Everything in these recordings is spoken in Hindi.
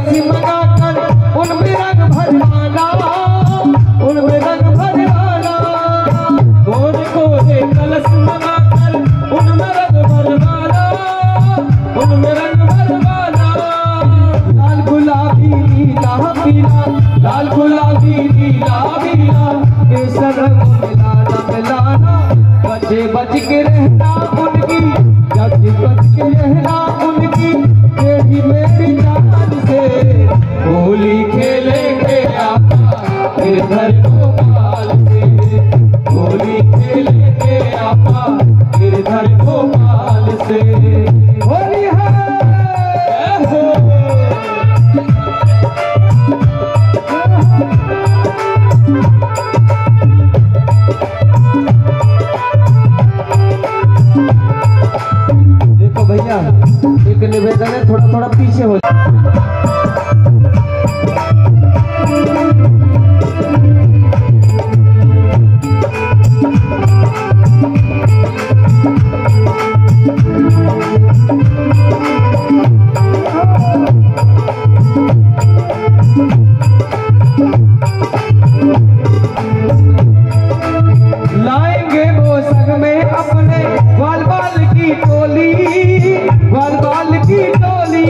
कलश मंगाकर उनमें रंग भरवाना, उनमें रंग भरवाना। गोरे गोरे कलश मंगाकर उनमें रंग भरवाना, उनमें रंग भरवाना। लाल गुलाबी नीला पीला, लाल गुलाबी नीला पीला, केसर रंग मिलाना मिलाना। बचे बच के रहना उनकी, बच के रहना उनकी, तेरी मेरी जान से। होली खेलेंगे आपा गिरधर गोपाल से, होली खेलेंगे आपा गिरधर गोपाल से। होली है भैया, एक निवेदन है, थोड़ा थोड़ा पीछे हो। लाएंगे वो संग में अपने बाल बाल की टोली, बाल बाल की टोली।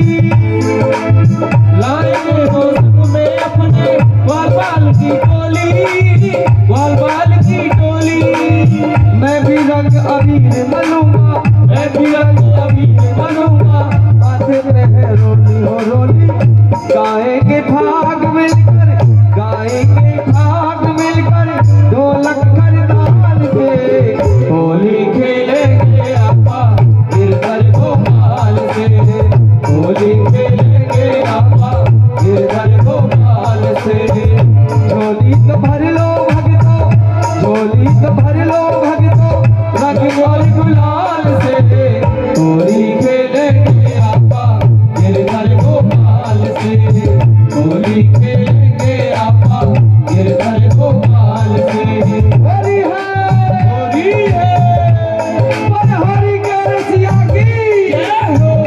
लाएंगे वो संग में अपने बाल बाल की टोली, बाल बाल की टोली। मैं भी रंग अबीर मलूंगा, मैं भी रंग अबीर मलूंगा। माथे पे है रोली हो रोली, गाएंगे भाग मिलकर, गाएंगे भाग मिलकर, ढोलक करताल से। होली खेलेंगे आपा गिरधर गोपाल से, होली खेलेंगे आपा गिरधर गोपाल से। झोली तो भर लो भगतो, झोली तो भर लो भगतो, रंग और गुलाल से। होली खेलेंगे आपा गिरधर गोपाल से, होली खेलेंगे आपा गिरधर गोपाल से। होली है पर हरि के रसिया की जय हो।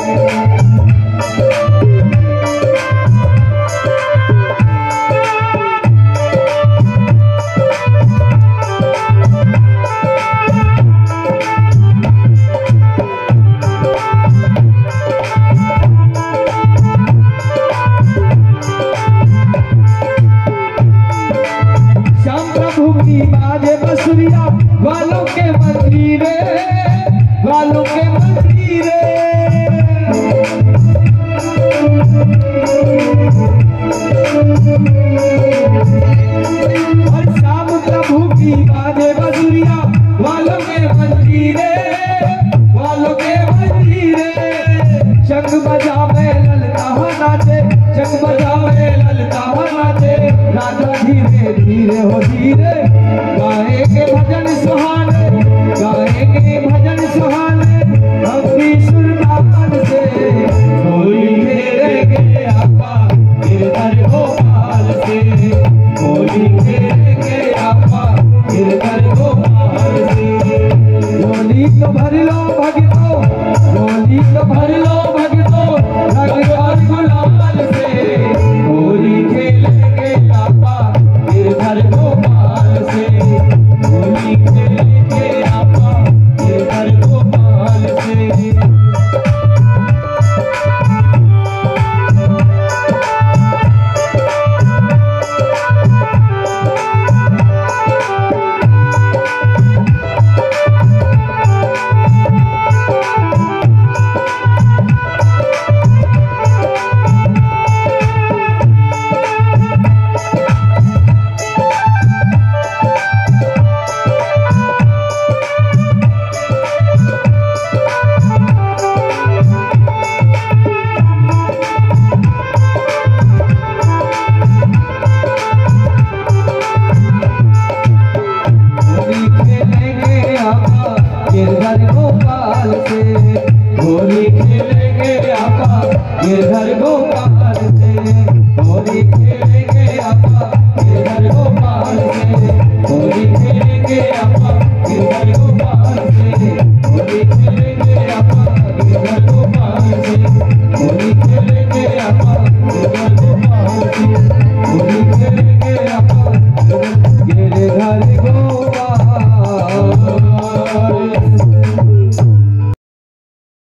श्याम प्रभु की बाजे बसुरिया, ग्वालों के मंत्री रे, ग्वालों के मंत्री रे। और श्याम प्रभु की बाजे बसुरिया, ग्वालों के मंत्री रे, ग्वालों के मंत्री रे। शंख बजावे ललता नाचे, शंख बजावे ललता नाचे। राजा धीरे धीरे हो धीरे, गाएंगे भजन सुहाने, गाएंगे भजन सुहाने, भक्ति सुर तान से। होली खेलेंगे आपा गिरधर गोपाल से, होली खेलेंगे आपा गिरधर गोपाल से। होली तो भर लो भगतो, होली तो भर लो भगतो, रंग और गुलाल से। होली खेलेंगे आपा गिरधर गोपाल ये